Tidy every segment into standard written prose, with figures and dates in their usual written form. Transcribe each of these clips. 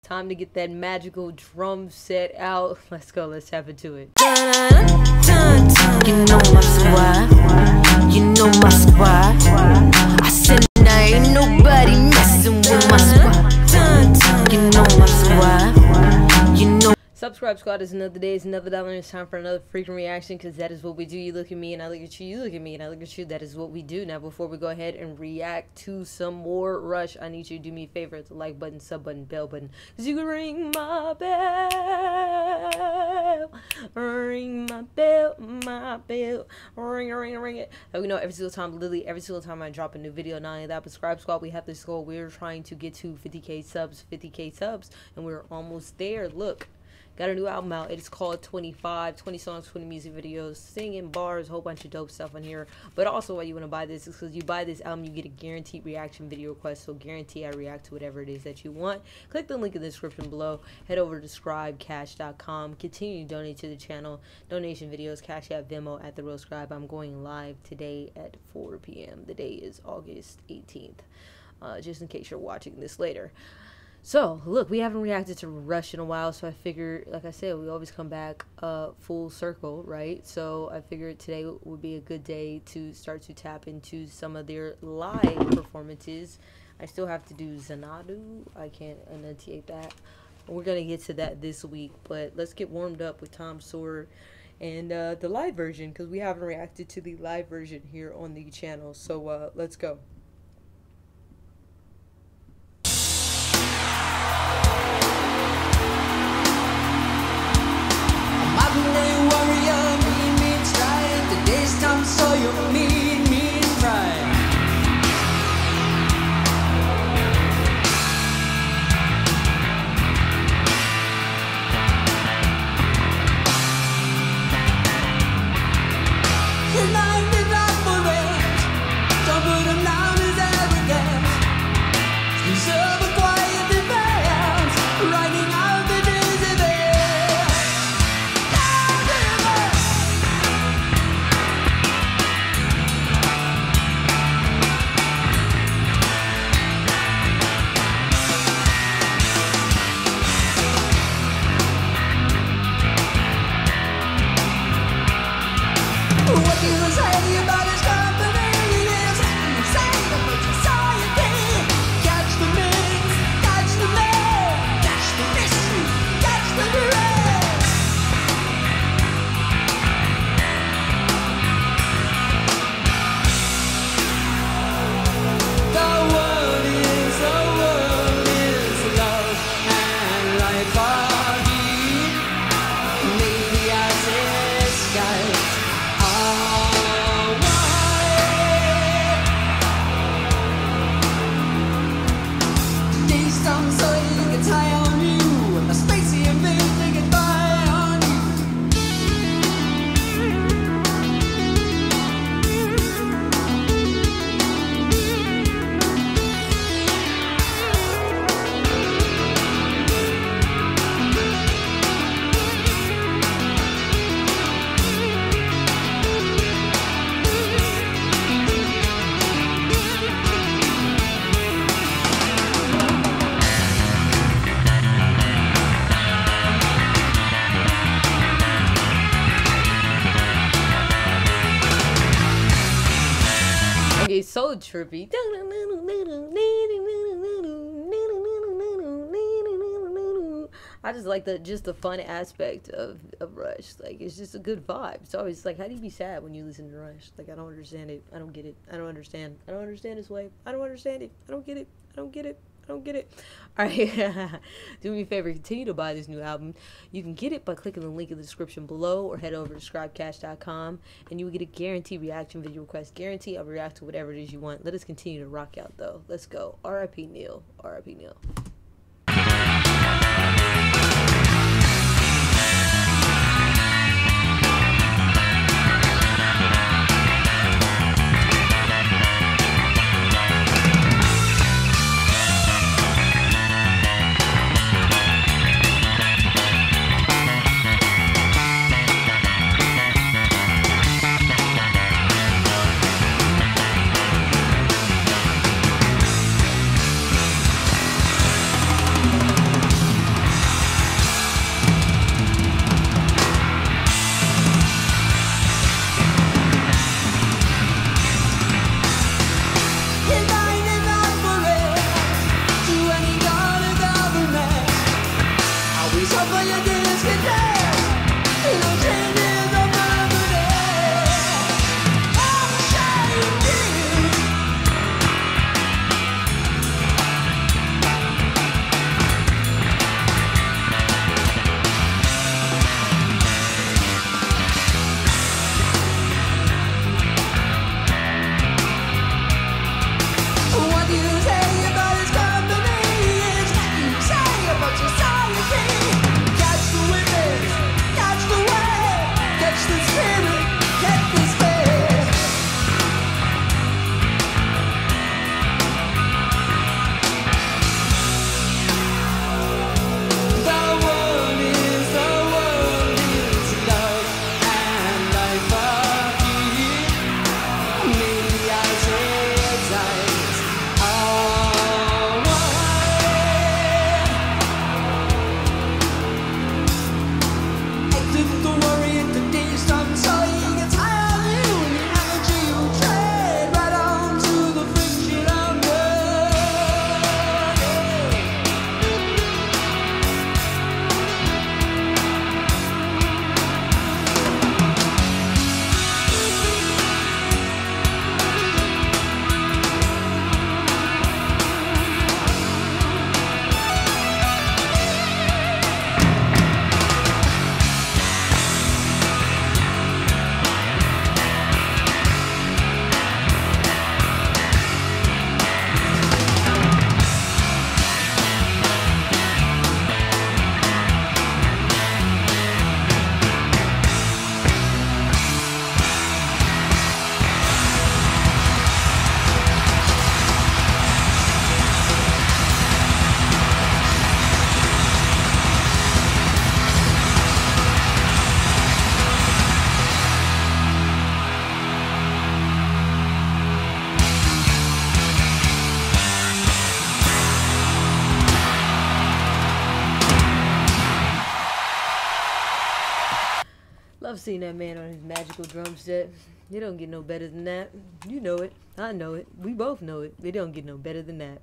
Time to get that magical drum set out. Let's go. Let's tap into it. You know my squad. You know my squad. I said now ain't nobody messing with my squad. You know my squad. You know. Subscribe Squad is another day, it's another dollar, and it's time for another freaking reaction, because that is what we do. You look at me and I look at you, you look at me and I look at you. That is what we do. Now before we go ahead and react to some more Rush, I need you to do me a favor. It's the like button, sub button, bell button, because you can ring my bell, ring my bell, ring it. And we know every single time, literally every single time I drop a new video. Not only that, but Subscribe Squad, we have this goal. We're trying to get to 50k subs, and we're almost there. Look, got a new album out. It's called 25, 20 songs, 20 music videos, singing, bars, a whole bunch of dope stuff on here. But also why you want to buy this is because you buy this album, you get a guaranteed reaction video request. So guarantee I react to whatever it is that you want. Click the link in the description below. Head over to scribecash.com. Continue to donate to the channel. Donation videos, Cash App, Venmo at The Real Scribe. I'm going live today at 4 p.m. The day is August 18th. Just in case you're watching this later. So, look, we haven't reacted to Rush in a while, so I figured, like I said, we always come back full circle, right? So I figured today would be a good day to start to tap into some of their live performances. I still have to do Xanadu. I can't enunciate that. We're going to get to that this week, but let's get warmed up with Tom Sword and the live version, because we haven't reacted to the live version here on the channel. So let's go. So you mean pride. His mind is not for rent. Don't put him down as arrogant. He's over quiet defiance, writing out the days of it. What do you say about his company? Yes, you say about society. Catch the mix, catch the man, catch the mystery, catch the rest. The world is love and life are deep. Maybe I say sky. So you can tie on you, and the spacey and big they get by on you. Okay, so trippy. I just like the fun aspect of Rush. Like, it's just a good vibe. It's always like, how do you be sad when you listen to Rush? Like, I don't understand it. I don't get it. I don't understand. I don't understand his way. I don't understand it. I don't get it. I don't get it. I don't get it. All right, do me a favor, continue to buy this new album. You can get it by clicking the link in the description below, or head over to scribecash.com, and you will get a guaranteed reaction video request. Guarantee I'll react to whatever it is you want. Let us continue to rock out, though. Let's go. R.I.P. Neil. R.I.P. Neil. I've seen that man on his magical drum set. It don't get no better than that. You know it. I know it. We both know it. It don't get no better than that.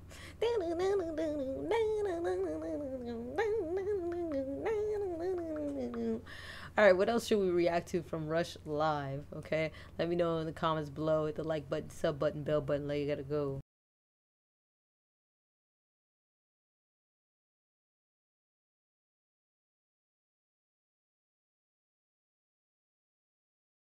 Alright, what else should we react to from Rush Live? Okay? Let me know in the comments below. Hit the like button, sub button, bell button. Like you gotta go.